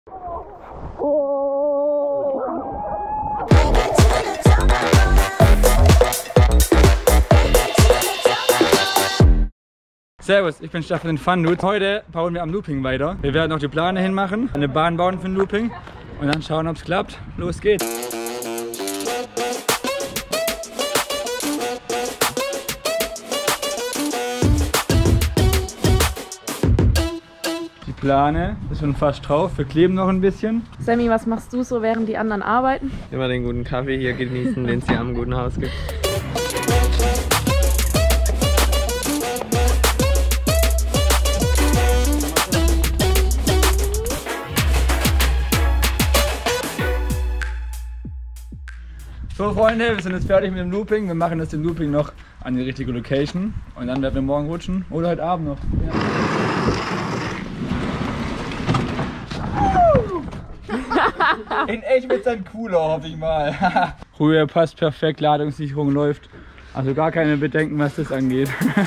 Servus, ich bin Stefan Fundude. Heute bauen wir am Looping weiter. Wir werden noch die Plane hinmachen, eine Bahn bauen für den Looping und dann schauen, ob es klappt. Los geht's! Die Plane ist schon fast drauf, wir kleben noch ein bisschen. Sammy, was machst du so, während die anderen arbeiten? Immer den guten Kaffee hier genießen, den es hier am guten Haus gibt. So Freunde, wir sind jetzt fertig mit dem Looping. Wir machen jetzt den Looping noch an die richtige Location und dann werden wir morgen rutschen oder heute Abend noch. Ja. In echt wird es dann cooler, hoffe ich mal. Ruhe passt perfekt, Ladungssicherung läuft. Also gar keine Bedenken, was das angeht.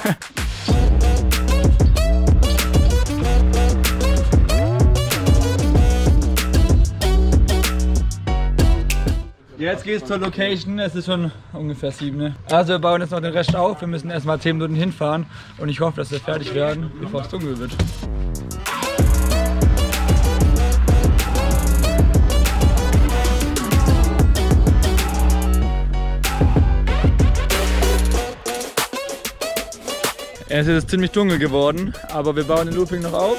Jetzt geht's zur Location, es ist schon ungefähr 7. Ne? Also wir bauen jetzt noch den Rest auf, wir müssen erstmal 10 Minuten hinfahren und ich hoffe, dass wir fertig werden, bevor es dunkel wird. Es ist ziemlich dunkel geworden, aber wir bauen den Looping noch auf.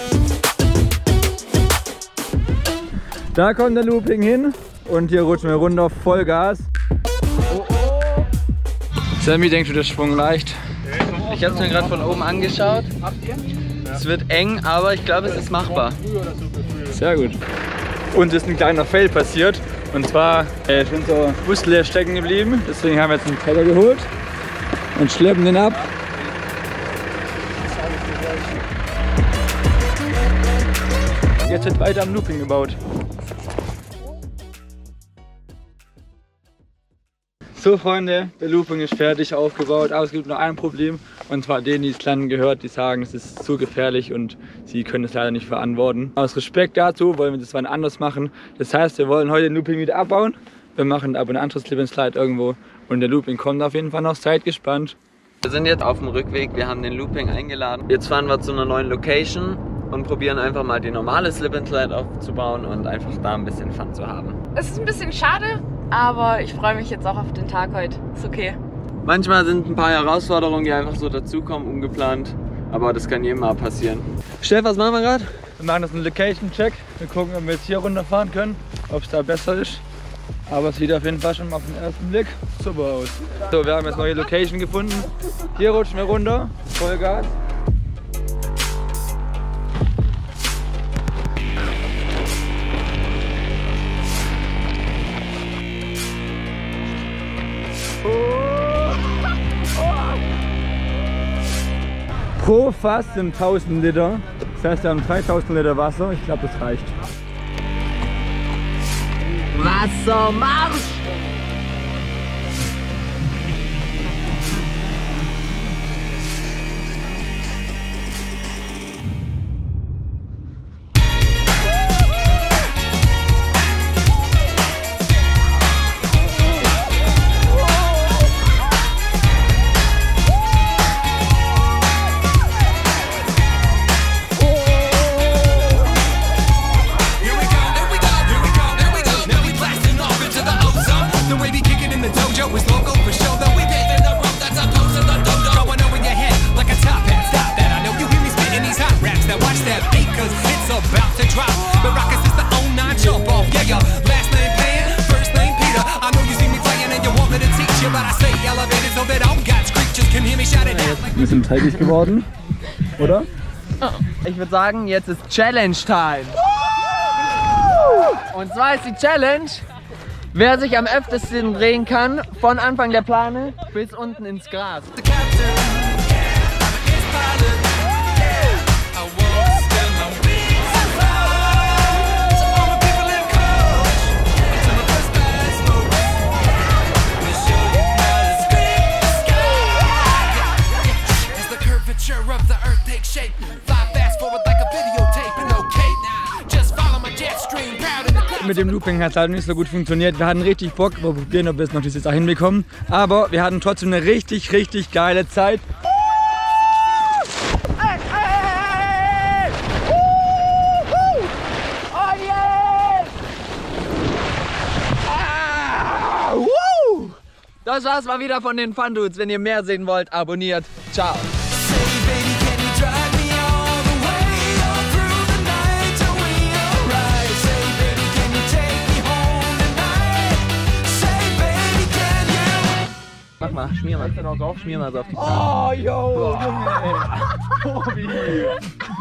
Da kommt der Looping hin. Und hier rutschen wir runter, Vollgas. Oh, oh. Sammy denkt, der Schwung leicht. Ich habe es mir gerade von oben angeschaut. Es wird eng, aber ich glaube, es ist machbar. Sehr gut. Uns ist ein kleiner Fail passiert. Und zwar ist unser Bus leer stecken geblieben. Deswegen haben wir jetzt einen Teller geholt und schleppen den ab. Jetzt wird weiter am Looping gebaut. So Freunde, der Looping ist fertig aufgebaut, aber es gibt noch ein Problem, und zwar denen, die es lernen gehört, die sagen, es ist zu gefährlich und sie können es leider nicht verantworten. Aus Respekt dazu wollen wir das wann anders machen. Das heißt, wir wollen heute den Looping wieder abbauen. Wir machen aber ein anderes Slip and Slide irgendwo und der Looping kommt auf jeden Fall noch, seid gespannt. Wir sind jetzt auf dem Rückweg, wir haben den Looping eingeladen. Jetzt fahren wir zu einer neuen Location und probieren einfach mal die normale Slip and Slide aufzubauen und einfach da ein bisschen Fun zu haben. Es ist ein bisschen schade, aber ich freue mich jetzt auch auf den Tag heute. Ist okay. Manchmal sind ein paar Herausforderungen, die einfach so dazukommen, ungeplant. Aber das kann jedem mal passieren. Steff, was machen wir gerade? Wir machen jetzt einen Location-Check. Wir gucken, ob wir jetzt hier runterfahren können, ob es da besser ist. Aber es sieht auf jeden Fall schon auf den ersten Blick super aus. So, wir haben jetzt neue Location gefunden. Hier rutschen wir runter, Vollgas. Pro Fass sind 1000 Liter, das heißt wir haben 3000 Liter Wasser, ich glaube das reicht. Wassermarsch! Wir sind teigig geworden, oder? Ich würde sagen, jetzt ist Challenge Time. Und zwar ist die Challenge, wer sich am öftesten drehen kann, von Anfang der Plane bis unten ins Gras. Of the earth take shape. Fly fast forward like a videotape. And okay, just follow my jet stream. mit dem Looping hat es halt nicht so gut funktioniert. Wir hatten richtig Bock, wir probieren, ob wir es noch dieses Jahr hinbekommen. Aber wir hatten trotzdem eine richtig geile Zeit. Das war's mal wieder von den Fun Dudes. Wenn ihr mehr sehen wollt, abonniert. Ciao. Mach mal, schmier mal. Schmier mal so auf die Zähne. Oh, yo, Junge. Tobi.